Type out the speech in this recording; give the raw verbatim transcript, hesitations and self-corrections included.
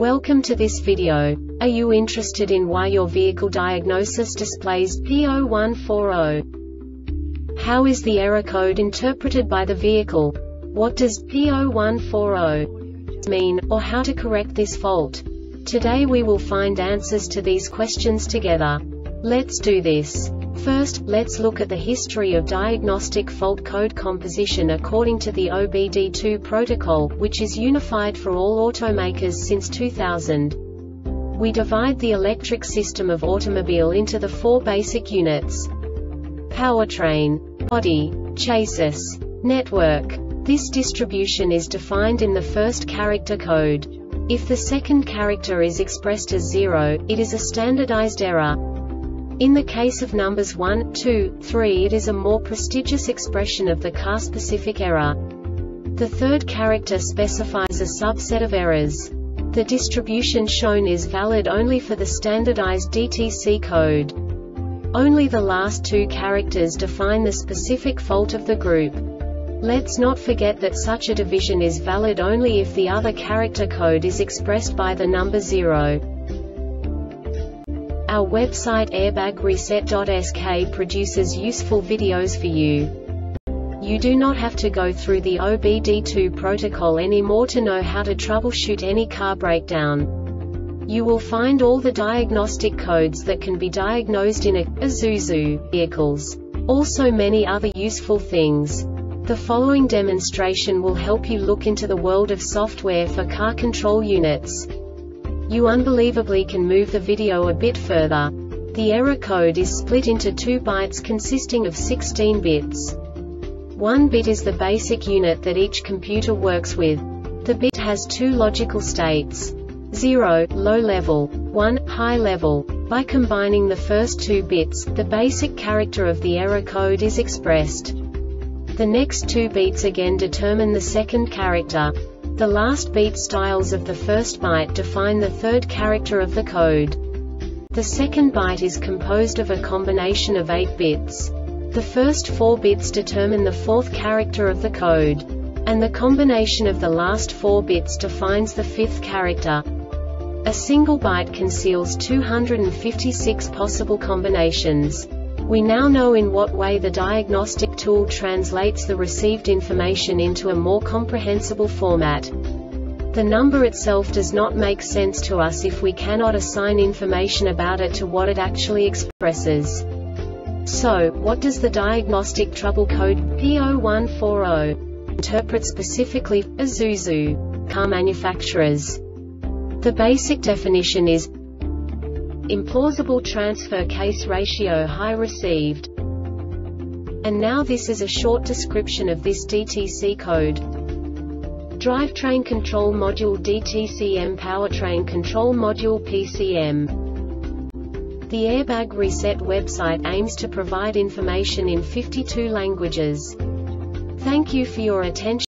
Welcome to this video. Are you interested in why your vehicle diagnosis displays P zero one four zero? How is the error code interpreted by the vehicle? What does P zero one four zero mean, or how to correct this fault? Today we will find answers to these questions together. Let's do this. First, let's look at the history of diagnostic fault code composition according to the O B D two protocol, which is unified for all automakers since two thousand. We divide the electric system of automobile into the four basic units: powertrain, body, chassis, network. This distribution is defined in the first character code. If the second character is expressed as zero, it is a standardized error. In the case of numbers one, two, three, it is a more prestigious expression of the car-specific error. The third character specifies a subset of errors. The distribution shown is valid only for the standardized D T C code. Only the last two characters define the specific fault of the group. Let's not forget that such a division is valid only if the other character code is expressed by the number zero. Our website airbag reset dot S K produces useful videos for you. You do not have to go through the O B D two protocol anymore to know how to troubleshoot any car breakdown. You will find all the diagnostic codes that can be diagnosed in a Isuzu vehicles. Also many other useful things. The following demonstration will help you look into the world of software for car control units. You unbelievably can move the video a bit further. The error code is split into two bytes consisting of sixteen bits. One bit is the basic unit that each computer works with. The bit has two logical states: zero, low level, one, high level. By combining the first two bits, the basic character of the error code is expressed. The next two bits again determine the second character. The last beat styles of the first byte define the third character of the code. The second byte is composed of a combination of eight bits. The first four bits determine the fourth character of the code. And the combination of the last four bits defines the fifth character. A single byte conceals two hundred fifty-six possible combinations. We now know in what way the diagnostic tool translates the received information into a more comprehensible format. The number itself does not make sense to us if we cannot assign information about it to what it actually expresses. So, what does the diagnostic trouble code P zero one four zero interpret specifically for Isuzu car manufacturers? The basic definition is implausible transfer case ratio high received. And now this is a short description of this D T C code. Drivetrain Control Module D T C M Powertrain Control Module P C M. The Airbag Reset website aims to provide information in fifty-two languages. Thank you for your attention.